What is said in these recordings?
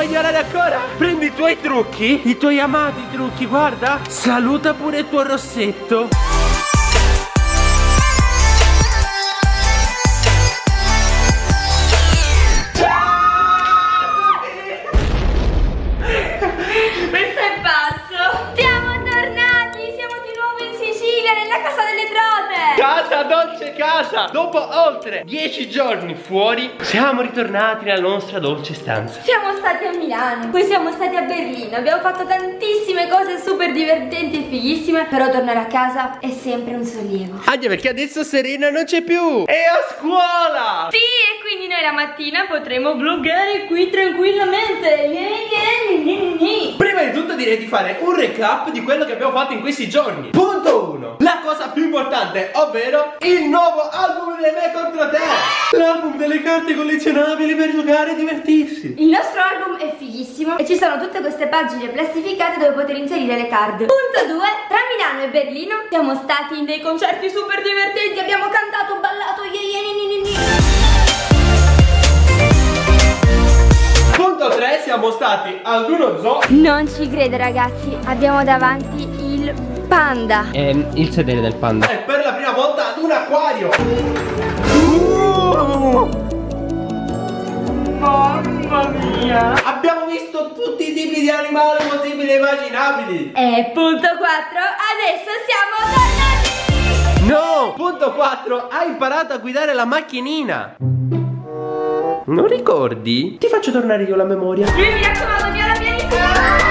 ignorare ancora? Prendi i tuoi trucchi, i tuoi amati trucchi, guarda. Saluta pure il tuo rossetto. Questo è pazzo. Siamo tornati, siamo di nuovo in Sicilia, nella casa delle trote. Casa, dolce casa. Dopo oltre 10 giorni fuori, siamo ritornati nella nostra dolce stanza. Siamo stati a Milano, poi siamo stati a Berlino. Abbiamo fatto tantissime cose super divertenti e fighissime. Però tornare a casa è sempre un sollievo. Anche perché adesso Serena non c'è più, è a scuola. Sì, e quindi noi la mattina potremo vloggare qui tranquillamente. Prima di tutto direi di fare un recap di quello che abbiamo fatto in questi giorni. Punto 1. La cosa più importante, ovvero il nuovo album delle Me contro te. L'album delle carte collezionabili per giocare e divertirsi. Il nostro album è fighissimo e ci sono tutte queste pagine plastificate dove poter inserire le card. Punto 2. Tra Milano e Berlino siamo stati in dei concerti super divertenti. Abbiamo cantato, ballato, Punto 3. Siamo stati ad uno zoo. Non ci credo ragazzi, abbiamo davanti il panda. È il sedere del panda. E per la prima volta ad un acquario. Mamma mia. Abbiamo visto tutti i tipi di animali possibili e immaginabili. E punto 4. Adesso siamo tornati. No. Punto 4. Hai imparato a guidare la macchinina. Non ricordi? Ti faccio tornare io la memoria. Mi raccomando, mia la pianissima.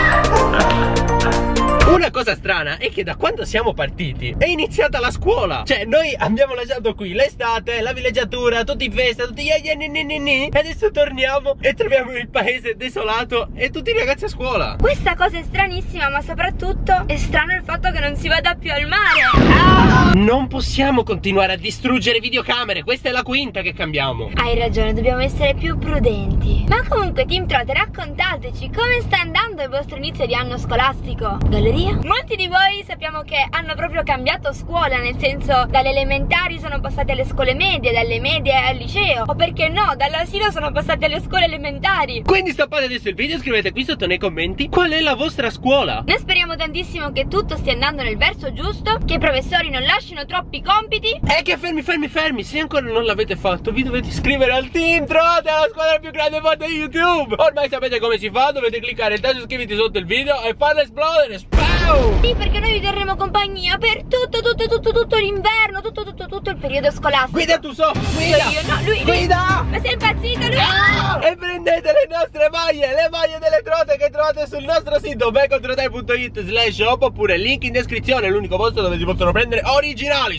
Una cosa strana è che da quando siamo partiti è iniziata la scuola. Cioè noi abbiamo lasciato qui l'estate, la villeggiatura, tutti in festa, tutti e adesso torniamo e troviamo il paese desolato e tutti i ragazzi a scuola. Questa cosa è stranissima, ma soprattutto è strano il fatto che non si vada più al mare. Non possiamo continuare a distruggere videocamere. Questa è la quinta che cambiamo. Hai ragione, dobbiamo essere più prudenti. Ma comunque Team Trote, raccontateci come sta andando il vostro inizio di anno scolastico. Galleria? Molti di voi sappiamo che hanno proprio cambiato scuola, nel senso dalle elementari sono passati alle scuole medie, dalle medie al liceo, o perché no, dall'asilo sono passati alle scuole elementari. Quindi stoppate adesso il video e scrivete qui sotto nei commenti qual è la vostra scuola. Noi speriamo tantissimo che tutto stia andando nel verso giusto, che i professori non lasciano troppi compiti e che fermi, se ancora non l'avete fatto vi dovete iscrivere al Team Trote, la squadra più grande fatta di YouTube. Ormai sapete come si fa, dovete cliccare il tasto iscriviti sotto il video e farlo esplodere. Sì, perché noi vi terremo compagnia per tutto l'inverno, tutto il periodo scolastico. Guida tu so, guida! Io, no, lui, guida! Ma sei impazzito lui? No! E prendete le nostre maglie, le maglie delle trote che trovate sul nostro sito mecontrote.it/shop oppure link in descrizione, l'unico posto dove si possono prendere originali.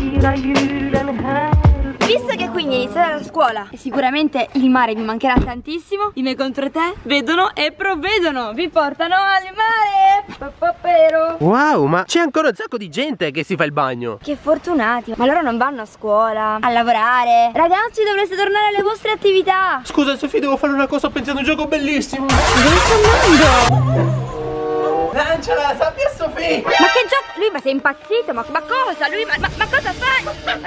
Visto che quindi è iniziata la scuola e sicuramente il mare vi mancherà tantissimo, i Me contro te vedono e provvedono, vi portano al mare. Wow, ma c'è ancora un sacco di gente che si fa il bagno. Che fortunati, ma loro non vanno a scuola, a lavorare. Ragazzi, dovreste tornare alle vostre attività. Scusa Sofì, devo fare una cosa, ho pensato a un gioco bellissimo. Dove sto andando? Lanciala, sappia Sofì. Ma che gioco? Lui ma sei impazzito? Ma cosa? Lui ma cosa fai?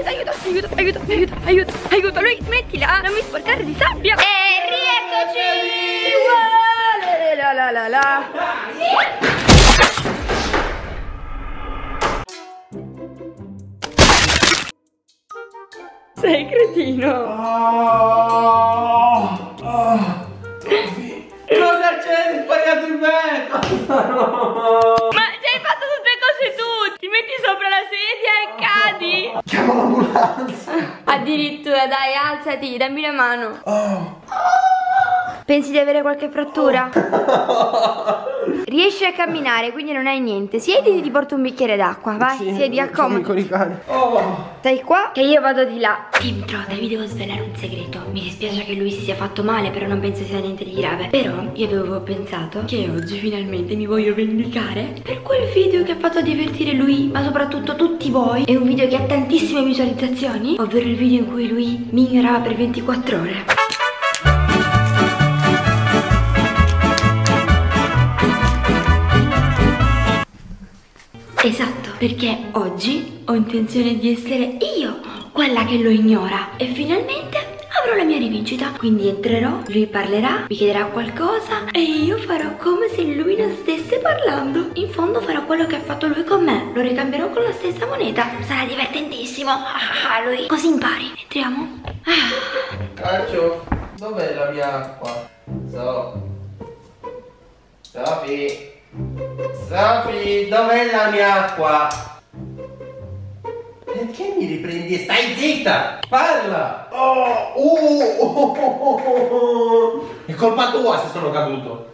Aiuto, lui smettila, non mi sporcare di sabbia. E rieccoci. Sei cretino. Cosa c'è? Hai sbagliato il me. Ma ci hai fatto tutte cose tu. Ti metti sopra la sedia e cadi. Chiamo l'ambulanza. Addirittura, dai, alzati, dammi la mano. Pensi di avere qualche frattura? Riesci a camminare, quindi non hai niente. Siediti, ti porto un bicchiere d'acqua, vai, sì, siedi, accomodi. Stai qua che io vado di là. Team Trote, vi devo svelare un segreto. Mi dispiace che lui si sia fatto male, però non penso sia niente di grave. Però io avevo pensato che oggi finalmente mi voglio vendicare per quel video che ha fatto divertire lui, ma soprattutto tutti voi. È un video che ha tantissime visualizzazioni, ovvero il video in cui lui mi ignorava per 24 ore. Esatto, perché oggi ho intenzione di essere io quella che lo ignora e finalmente sicuro la mia rivincita. Quindi entrerò, lui parlerà, mi chiederà qualcosa e io farò come se lui non stesse parlando. In fondo farò quello che ha fatto lui con me, lo ricambierò con la stessa moneta. Sarà divertentissimo. Lui, così impari. Entriamo. Caccio, dov'è la mia acqua? Sofi, dov'è la mia acqua? Perché mi riprendi? Stai zitta! Parla! È colpa tua se sono caduto.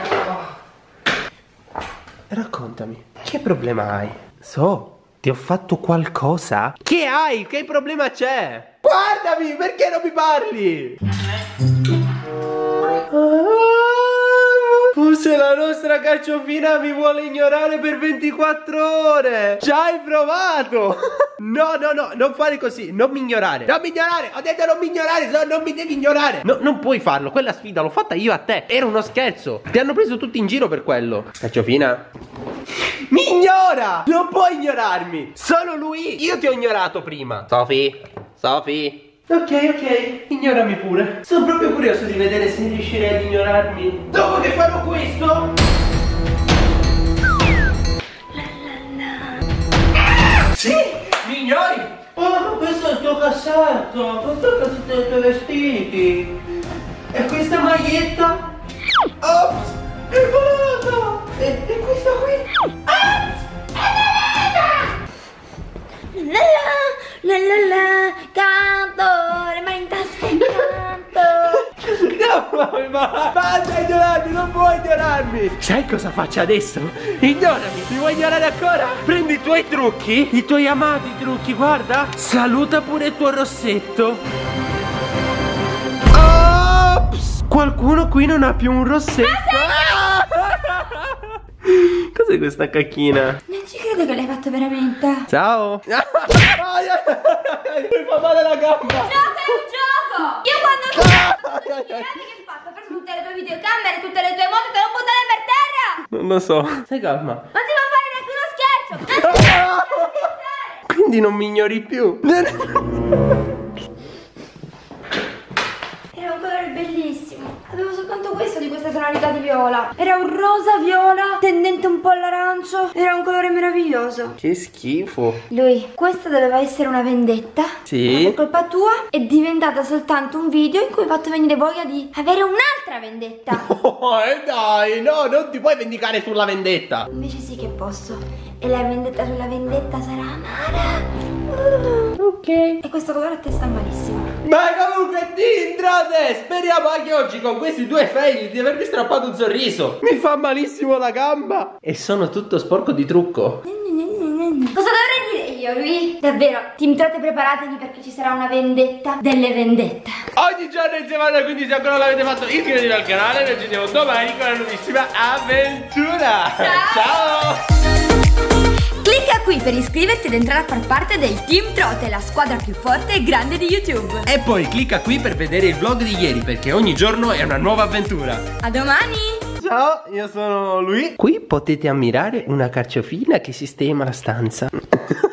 Raccontami, che problema hai? Ti ho fatto qualcosa? Che hai? Che problema c'è? Guardami, perché non mi parli? Forse la nostra carciofina mi vuole ignorare per 24 ore. Ci hai provato? No, non fare così. Non mi ignorare. Non mi ignorare. Ho detto non mi ignorare. No, non mi devi ignorare. No, non puoi farlo. Quella sfida l'ho fatta io a te. Era uno scherzo. Ti hanno preso tutti in giro per quello. Carciofina, mi ignora. Non puoi ignorarmi. Solo lui. Io ti ho ignorato prima. Sofi. Ok, ignorami pure. Sono proprio curioso di vedere se riuscirei ad ignorarmi dopo che farò questo. Sì, mi ignori. Oh, questo è il tuo cassetto. Questo è il cassetto dei tuoi vestiti. E questa maglietta? Ops, è volata. E questa qui? Ops, è volata. Canto, le mani in tasca e canto. No, basta ignorarmi, non puoi ignorarmi. Sai cosa faccio adesso? Ignorami, mi vuoi ignorare ancora? Prendi i tuoi trucchi, i tuoi amati trucchi, guarda. Saluta pure il tuo rossetto. Ops, qualcuno qui non ha più un rossetto. Cos'è questa cacchina? Non ci credo che l'hai fatto veramente. Ciao. Mi fa male la gamba. Gioco è un gioco. Io quando che hai fatto? Ho preso tutte le tue videocamere, tutte le tue moto, te lo buttare per terra. Non lo so. Stai calma. Non si può fare neanche uno scherzo. Quindi non mi ignori più. Era un colore bellissimo. Avevo soltanto questo di questa tonalità di viola. Era un rosa viola tendente un po' all'arancio. Era un colore meraviglioso. Che schifo. Lui, questa doveva essere una vendetta. Sì. Ma per colpa tua è diventata soltanto un video in cui hai fatto venire voglia di avere un'altra vendetta. Oh, dai, no, non ti puoi vendicare sulla vendetta. Invece sì che posso. E la vendetta sulla vendetta sarà amara. Ok. E questo colore a te sta malissimo. Ma comunque Tintrate, speriamo anche oggi con questi due fail di avervi strappato un sorriso. Mi fa malissimo la gamba e sono tutto sporco di trucco. Cosa dovrei dire io, lui? Davvero, Team Trote, preparatevi perché ci sarà una vendetta delle vendette. Ogni giorno insieme a noi, quindi se ancora non l'avete fatto iscrivetevi al canale. Noi ci vediamo domani con una nuovissima avventura. Ciao. Clicca qui per iscriverti ed entrare a far parte del Team Trote, la squadra più forte e grande di YouTube. E poi clicca qui per vedere il vlog di ieri, perché ogni giorno è una nuova avventura. A domani! Ciao, io sono lui. Qui potete ammirare una carciofina che sistema la stanza.